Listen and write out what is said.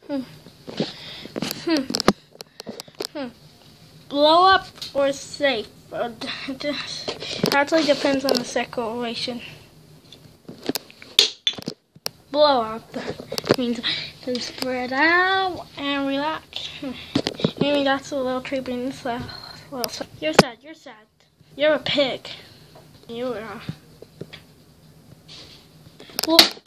Hmm. Blow up or safe? That actually depends on the situation. Blow up means to spread out and relax. Maybe that's a little creepy. You're sad. You're sad. You're a pig. You are. Well,